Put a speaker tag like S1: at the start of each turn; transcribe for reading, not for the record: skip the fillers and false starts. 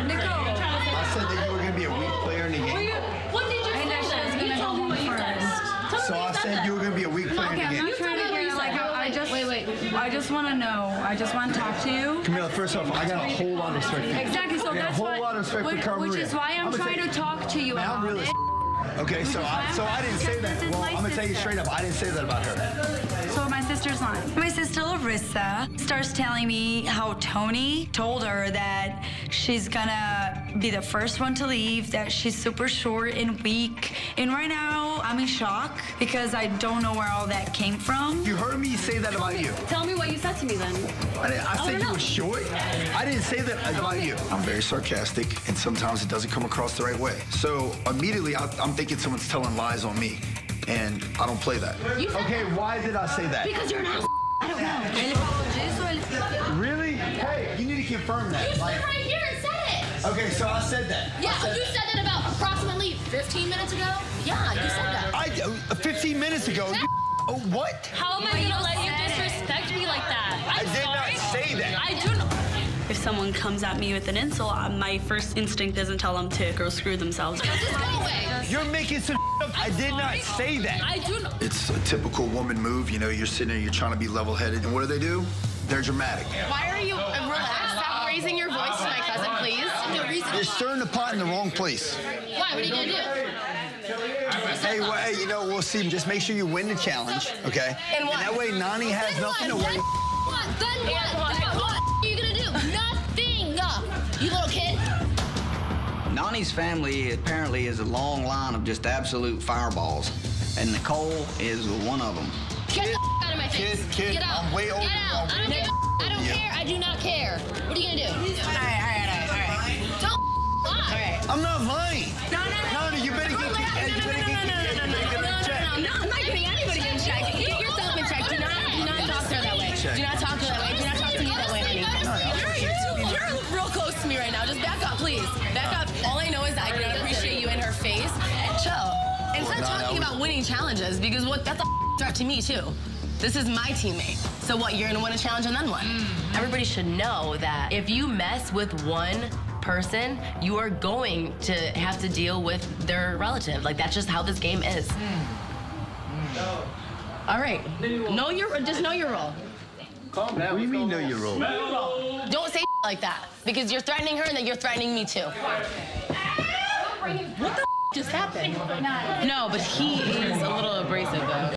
S1: Nicole.
S2: I said that you were going to be a weak player in the game.
S1: What did you say? I said I was going to go home first.
S2: So I said you were going to be a weak player in the
S1: Okay, I'm
S2: game.
S1: not trying to hear, like, I just want to know. I just want to talk to you.
S2: Camila, first off, I got a whole lot of respect for you.
S1: Exactly, so
S2: I got
S1: that's
S2: a whole lot of respect for Cara
S1: which
S2: Maria.
S1: is why I'm trying to talk to you
S2: Man, I'm
S1: about
S2: really
S1: it.
S2: Okay, so I didn't say that.
S1: This is
S2: Well,
S1: my
S2: I'm going to tell you
S1: sister.
S2: straight up, I didn't say that about her.
S1: So my sister's lying. My sister Larissa starts telling me how Tony told her that she's gonna be the first one to leave, that she's super short and weak. And right now, I'm in shock because I don't know where all that came from.
S2: You heard me say that about you.
S3: Tell me what you said to me then.
S2: I said you were short. I didn't say that about you. I'm very sarcastic, and sometimes it doesn't come across the right way. So immediately, I'm thinking someone's telling lies on me, and I don't play that. Okay, why did I say that?
S3: Because you're not. I don't know.
S2: Really? Hey, you need to confirm that.
S4: You stood right here and said it.
S2: Okay, so I said that.
S4: Yeah, you said that about approximately 15 minutes ago. Yeah, you said that.
S2: 15 minutes ago. Oh, what?
S3: How am I gonna let you disrespect me like that?
S2: I did not say that.
S3: I do not. If someone comes at me with an insult, my first instinct isn't tell them to go screw themselves.
S4: Just go away.
S2: You're making some up. I did not say that.
S3: I do not.
S2: It's a typical woman move. You know, you're sitting there, you're trying to be level-headed, and what do? They're dramatic.
S5: Why are you relaxed? Stop raising your voice to my cousin, please.
S2: You're stirring the pot in the wrong place.
S4: Why? What are you gonna do?
S2: Hey, well, hey, you know, we'll see. Just make sure you win the challenge, okay?
S5: And what?
S2: that way, Nani has nothing to worry.
S4: What? Then what are you gonna do? Nothing. You little kid.
S6: Nani's family apparently is a long line of just absolute fireballs, and Nicole is one of them.
S4: Get the out of my face.
S2: Kid,
S4: Get out.
S2: I'm way older
S4: Get
S2: than
S4: out. I don't give I don't care. I do not care. What are you gonna do?
S5: All right.
S4: Don't lie.
S2: I'm not lying.
S5: No.
S2: Nani, you better get
S5: No, I'm not getting anybody in check. Get yourself in check. Do not talk to her that way. Do not talk to her that way. Do not talk to me that way, honey. You're real close to me right now. Just back up, please. Back up. All I know is that I cannot appreciate you in her face. And chill. And start talking about winning challenges, because that's a threat to me, too. This is my teammate. So what, you're gonna win a challenge and then what?
S7: Everybody should know that if you mess with one person, you are going to have to deal with their relative. Like, that's just how this game is.
S5: All right. Just know your role.
S2: Calm down. What do you mean know your role?
S5: Don't say like that, because you're threatening her and then you're threatening me too. What the just happened?
S3: No, but he is a little abrasive though.